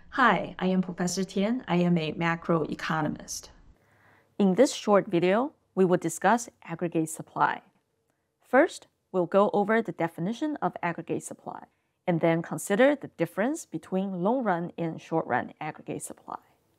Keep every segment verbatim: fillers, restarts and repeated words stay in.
Hi, I am Professor Tian. I am a macroeconomist. In this short video, we will discuss aggregate supply. First, we'll go over the definition of aggregate supply, and then consider the difference between long-run and short-run aggregate supply.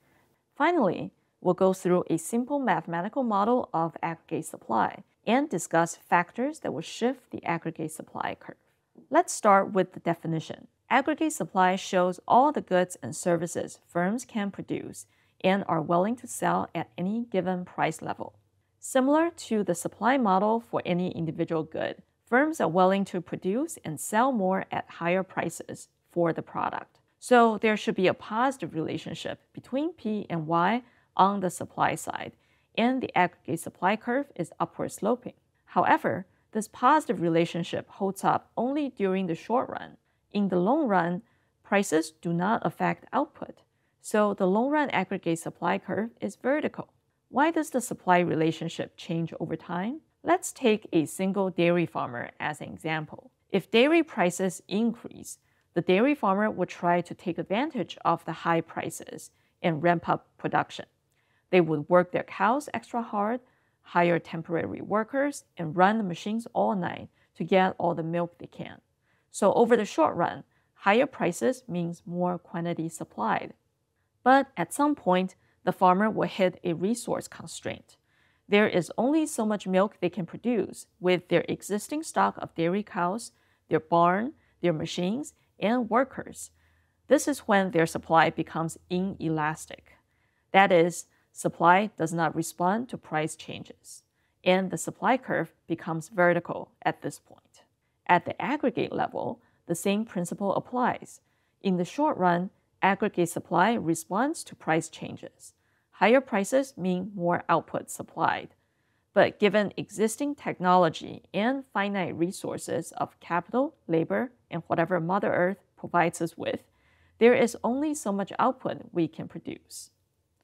Finally, we'll go through a simple mathematical model of aggregate supply and discuss factors that will shift the aggregate supply curve. Let's start with the definition. Aggregate supply shows all the goods and services firms can produce and are willing to sell at any given price level. Similar to the supply model for any individual good, firms are willing to produce and sell more at higher prices for the product. So there should be a positive relationship between P and Y on the supply side, and the aggregate supply curve is upward sloping. However, this positive relationship holds up only during the short run. In the long run, prices do not affect output, so the long-run aggregate supply curve is vertical. Why does the supply relationship change over time? Let's take a single dairy farmer as an example. If dairy prices increase, the dairy farmer would try to take advantage of the high prices and ramp up production. They would work their cows extra hard, hire temporary workers, and run the machines all night to get all the milk they can. So over the short run, higher prices means more quantity supplied. But at some point, the farmer will hit a resource constraint. There is only so much milk they can produce with their existing stock of dairy cows, their barn, their machines, and workers. This is when their supply becomes inelastic. That is, supply does not respond to price changes, and the supply curve becomes vertical at this point. At the aggregate level, the same principle applies. In the short run, aggregate supply responds to price changes. Higher prices mean more output supplied. But given existing technology and finite resources of capital, labor, and whatever Mother Earth provides us with, there is only so much output we can produce.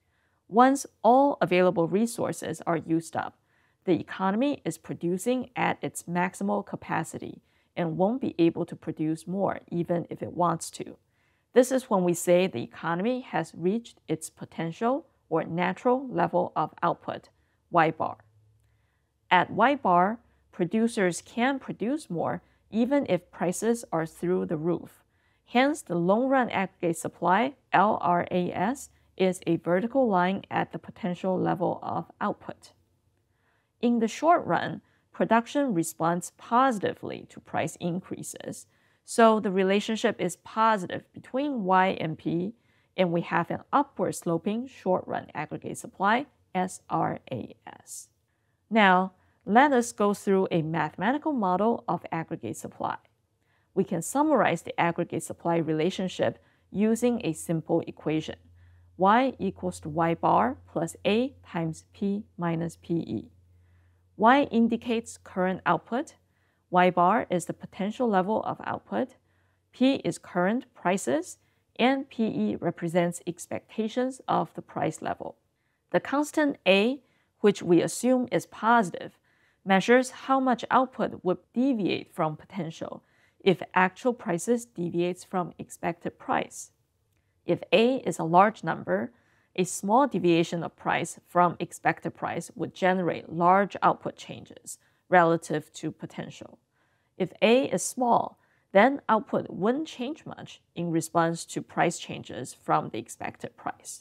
Once all available resources are used up, the economy is producing at its maximal capacity and won't be able to produce more even if it wants to. This is when we say the economy has reached its potential or natural level of output, Y bar. At Y bar, producers can produce more even if prices are through the roof. Hence, the long-run aggregate supply, L R A S, is a vertical line at the potential level of output. In the short run, production responds positively to price increases, so the relationship is positive between Y and P, and we have an upward sloping short-run aggregate supply, S R A S. Now, let us go through a mathematical model of aggregate supply. We can summarize the aggregate supply relationship using a simple equation. Y equals to Y bar plus A times P minus P E. Y indicates current output, Y bar is the potential level of output, P is current prices, and P E represents expectations of the price level. The constant A, which we assume is positive, measures how much output would deviate from potential if actual prices deviates from expected price. If A is a large number, a small deviation of price from expected price would generate large output changes relative to potential. If A is small, then output wouldn't change much in response to price changes from the expected price.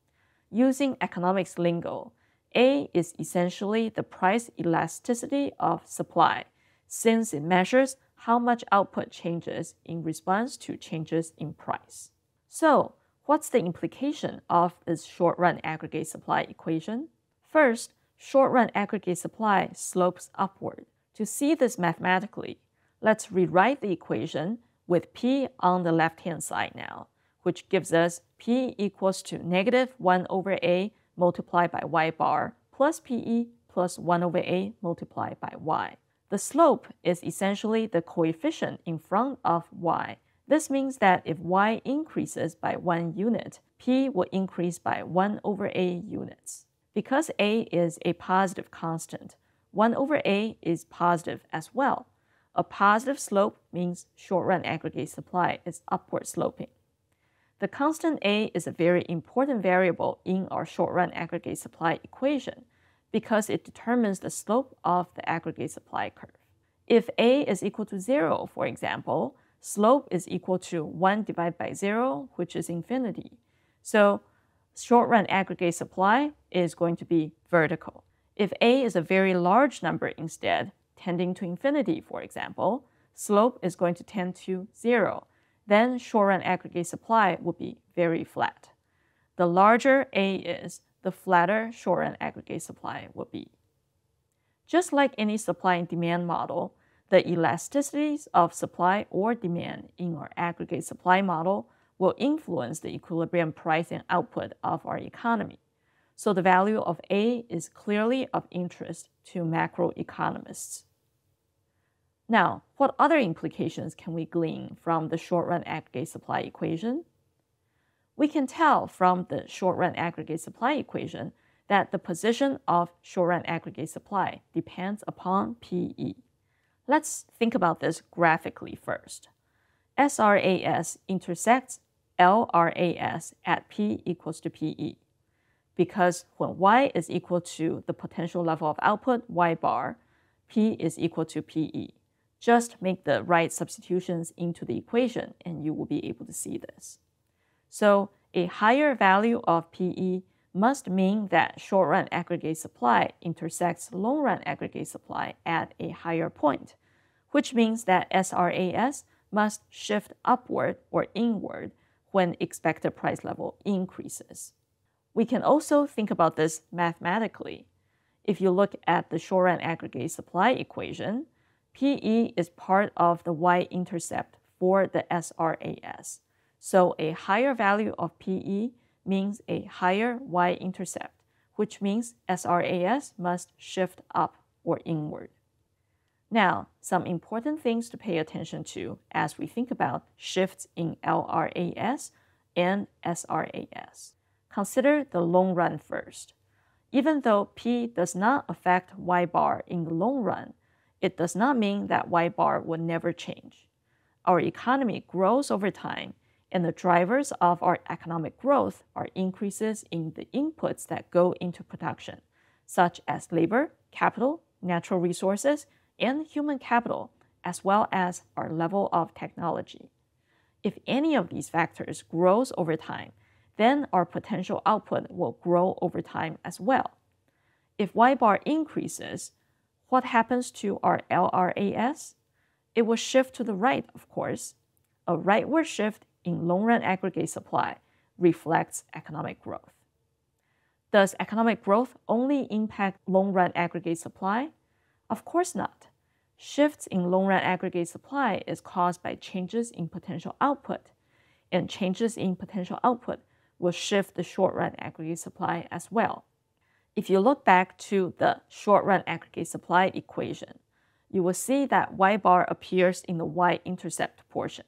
Using economics lingo, A is essentially the price elasticity of supply, since it measures how much output changes in response to changes in price. So, what's the implication of this short-run aggregate supply equation? First, short-run aggregate supply slopes upward. To see this mathematically, let's rewrite the equation with P on the left-hand side now, which gives us P equals to negative one over A multiplied by Y bar plus P E plus one over A multiplied by Y. The slope is essentially the coefficient in front of Y. This means that if Y increases by one unit, P will increase by one over A units. Because A is a positive constant, one over A is positive as well. A positive slope means short-run aggregate supply is upward sloping. The constant A is a very important variable in our short-run aggregate supply equation because it determines the slope of the aggregate supply curve. If A is equal to zero, for example, slope is equal to one divided by zero, which is infinity. So short-run aggregate supply is going to be vertical. If A is a very large number instead, tending to infinity, for example, slope is going to tend to zero. Then short-run aggregate supply will be very flat. The larger A is, the flatter short-run aggregate supply will be. Just like any supply and demand model, the elasticities of supply or demand in our aggregate supply model will influence the equilibrium price and output of our economy. So the value of A is clearly of interest to macroeconomists. Now, what other implications can we glean from the short-run aggregate supply equation? We can tell from the short-run aggregate supply equation that the position of short-run aggregate supply depends upon P E. Let's think about this graphically first. S R A S intersects L R A S at P equals to P E. Because when Y is equal to the potential level of output, Y bar, P is equal to P E. Just make the right substitutions into the equation and you will be able to see this. So a higher value of P E must mean that short-run aggregate supply intersects long-run aggregate supply at a higher point, which means that S R A S must shift upward or inward when expected price level increases. We can also think about this mathematically. If you look at the short-run aggregate supply equation, P E is part of the y-intercept for the S R A S. So a higher value of P E means a higher y-intercept, which means S R A S must shift up or inward. Now, some important things to pay attention to as we think about shifts in L R A S and S R A S. Consider the long run first. Even though P does not affect Y bar in the long run, it does not mean that Y bar will never change. Our economy grows over time, and the drivers of our economic growth are increases in the inputs that go into production, such as labor, capital, natural resources, and human capital, as well as our level of technology. If any of these factors grows over time, then our potential output will grow over time as well. If Y bar increases, what happens to our L R A S? It will shift to the right, of course. A rightward shift in long-run aggregate supply reflects economic growth. Does economic growth only impact long-run aggregate supply? Of course not. Shifts in long-run aggregate supply is caused by changes in potential output, and changes in potential output will shift the short-run aggregate supply as well. If you look back to the short-run aggregate supply equation, you will see that Y bar appears in the y-intercept portion.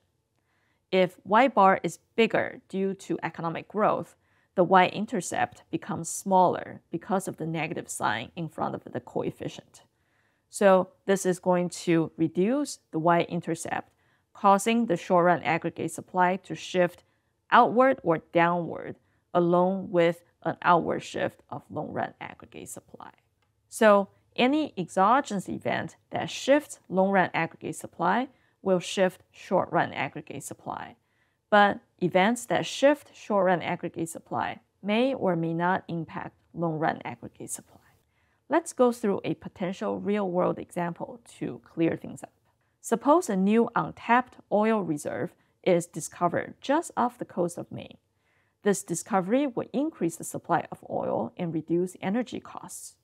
If Y bar is bigger due to economic growth, the y-intercept becomes smaller because of the negative sign in front of the coefficient. So this is going to reduce the y-intercept, causing the short-run aggregate supply to shift outward or downward, along with an outward shift of long-run aggregate supply. So any exogenous event that shifts long-run aggregate supply will shift short-run aggregate supply. But events that shift short-run aggregate supply may or may not impact long-run aggregate supply. Let's go through a potential real-world example to clear things up. Suppose a new untapped oil reserve is discovered just off the coast of Maine. This discovery will increase the supply of oil and reduce energy costs.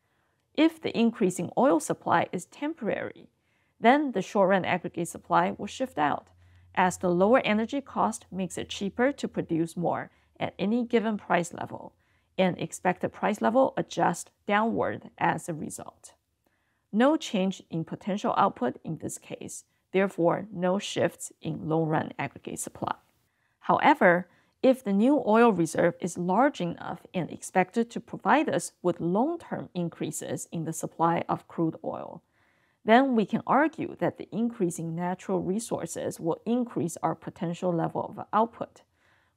If the increasing oil supply is temporary, then the short-run aggregate supply will shift out, as the lower energy cost makes it cheaper to produce more at any given price level, and expected price level adjusts downward as a result. No change in potential output in this case, therefore no shifts in long-run aggregate supply. However, if the new oil reserve is large enough and expected to provide us with long-term increases in the supply of crude oil, then we can argue that the increasing natural resources will increase our potential level of output,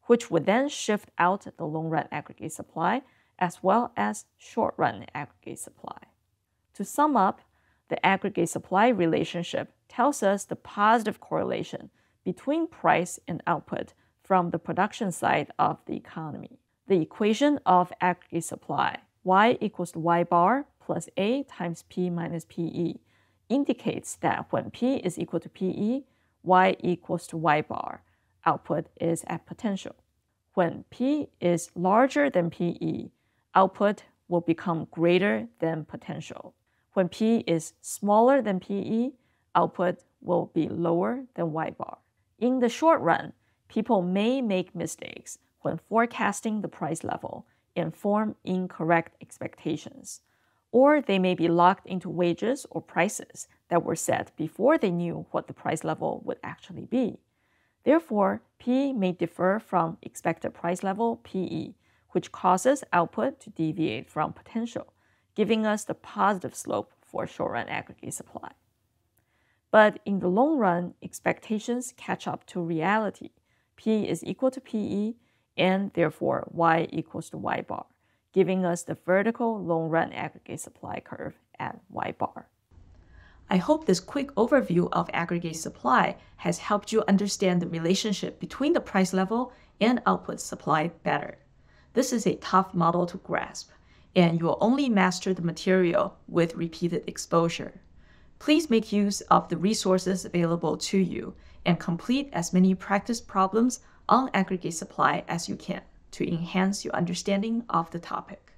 which would then shift out the long-run aggregate supply as well as short-run aggregate supply. To sum up, the aggregate supply relationship tells us the positive correlation between price and output from the production side of the economy. The equation of aggregate supply, Y equals to Y bar plus A times P minus P E, indicates that when P is equal to P E, Y equals to Y bar, output is at potential. When P is larger than P E, output will become greater than potential. When P is smaller than P E, output will be lower than Y bar. In the short run, people may make mistakes when forecasting the price level and form incorrect expectations, or they may be locked into wages or prices that were set before they knew what the price level would actually be. Therefore, P may differ from expected price level P E, which causes output to deviate from potential, giving us the positive slope for short-run aggregate supply. But in the long run, expectations catch up to reality. P is equal to P E, and therefore Y equals to Y bar, giving us the vertical long-run aggregate supply curve at Y bar. I hope this quick overview of aggregate supply has helped you understand the relationship between the price level and output supply better. This is a tough model to grasp, and you will only master the material with repeated exposure. Please make use of the resources available to you and complete as many practice problems on aggregate supply as you can to enhance your understanding of the topic.